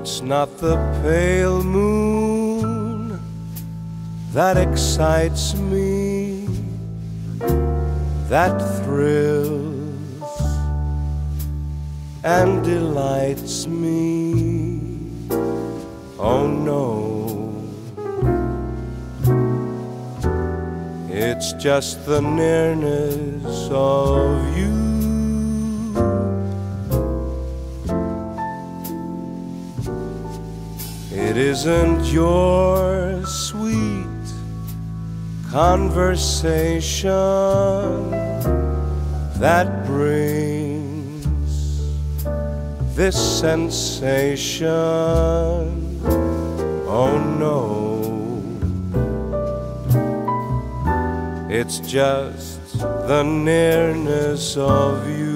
It's not the pale moon that excites me, that thrills and delights me. Oh no, it's just the nearness of you. It isn't your sweet conversation that brings this sensation. Oh no, it's just the nearness of you.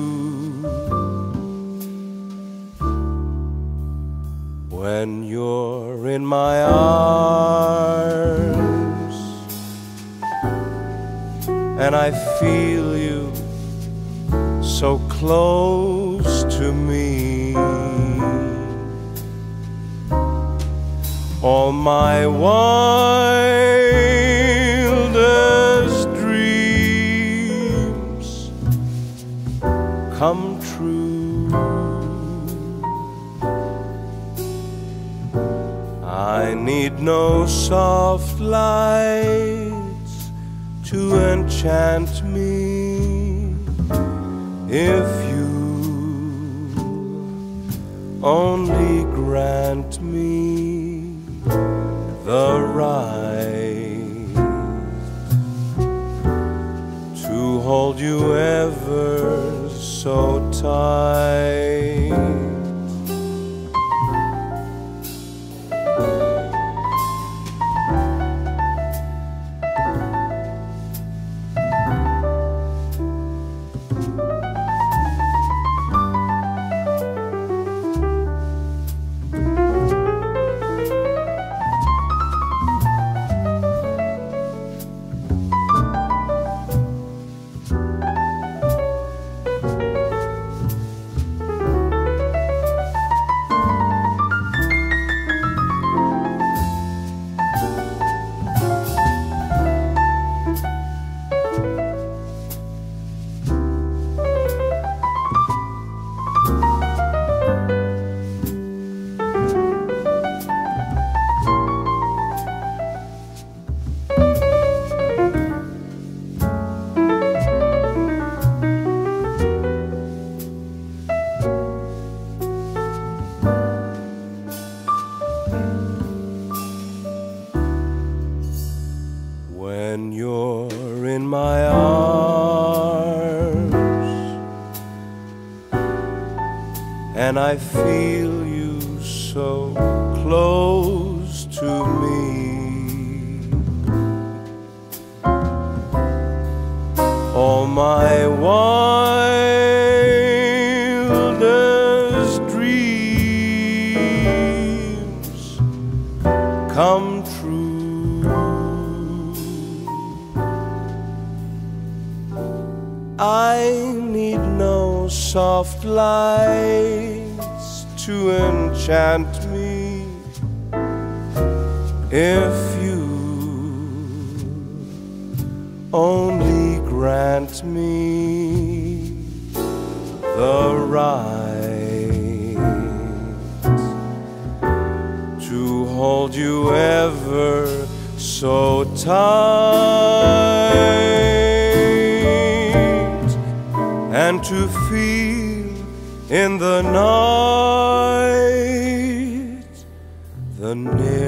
When you're in my arms and I feel you so close to me, all my wildest dreams come true. I need no soft lights to enchant me if you only grant me the right to hold you ever so tight. When you're in my arms and I feel you so close to me, all my wildest dreams come true. I need no soft lights to enchant me if you only grant me the right to hold you ever so tight, and to feel in the night the